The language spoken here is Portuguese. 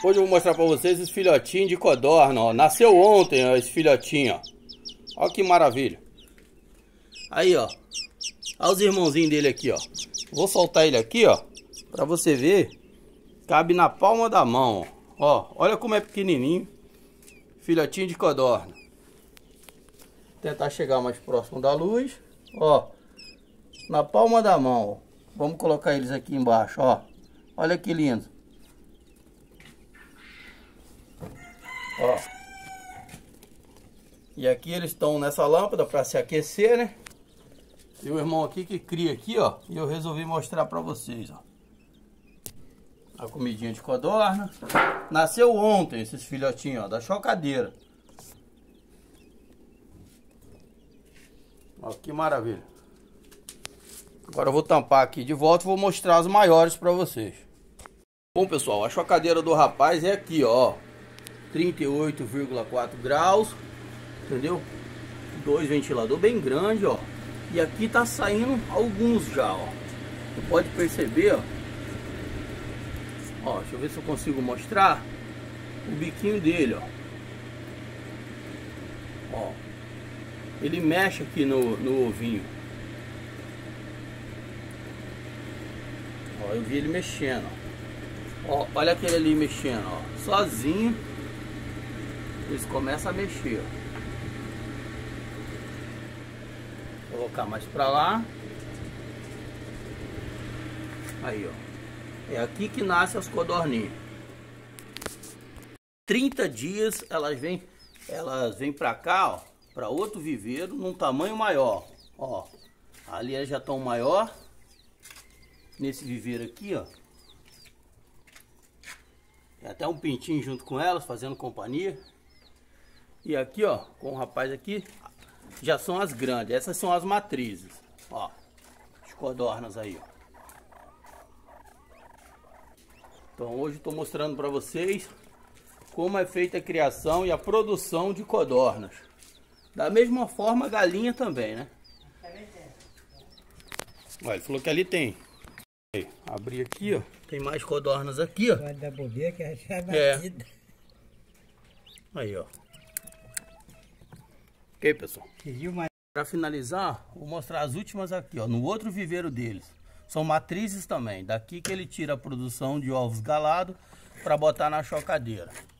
Hoje eu vou mostrar pra vocês esse filhotinho de codorna, ó. Nasceu ontem, ó, esse filhotinho, ó. Ó que maravilha. Aí, ó. Olha os irmãozinhos dele aqui, ó. Vou soltar ele aqui, ó, pra você ver. Cabe na palma da mão, ó. Ó, olha como é pequenininho. Filhotinho de codorna. Tentar chegar mais próximo da luz, ó. Na palma da mão, ó. Vamos colocar eles aqui embaixo, ó. Olha que lindo. Ó. E aqui eles estão nessa lâmpada para se aquecer, né? E o irmão aqui que cria aqui, ó. E eu resolvi mostrar para vocês, ó. A comidinha de codorna. Nasceu ontem esses filhotinhos, ó, da chocadeira. Ó, que maravilha. Agora eu vou tampar aqui de volta e vou mostrar as maiores para vocês. Bom, pessoal, a chocadeira do rapaz é aqui, ó. 38,4 graus. Entendeu? Dois ventiladores bem grandes, ó. E aqui tá saindo alguns já, ó. Você pode perceber, ó. Ó, deixa eu ver se eu consigo mostrar o biquinho dele, ó. Ó. Ele mexe aqui no ovinho. Ó, eu vi ele mexendo, ó. Ó, olha aquele ali mexendo, ó. Sozinho. Eles começam a mexer, ó. Vou colocar mais pra lá. Aí, ó. É aqui que nascem as codorninhas. 30 dias elas vêm pra cá, ó. Pra outro viveiro num tamanho maior. Ó. Ali elas já estão maior. Nesse viveiro aqui, ó. Tem até um pintinho junto com elas, fazendo companhia. E aqui, ó, com o rapaz aqui, já são as grandes. Essas são as matrizes, ó. As codornas aí, ó. Então hoje eu tô mostrando para vocês como é feita a criação e a produção de codornas. Da mesma forma a galinha também, né? Olha, ele falou que ali tem. Abri aqui, ó. Tem mais codornas aqui, ó. Vai dar bobeira que é batida. Aí, ó. Ok, pessoal. Para finalizar, vou mostrar as últimas aqui, ó. No outro viveiro deles. São matrizes também. Daqui que ele tira a produção de ovos galados para botar na chocadeira.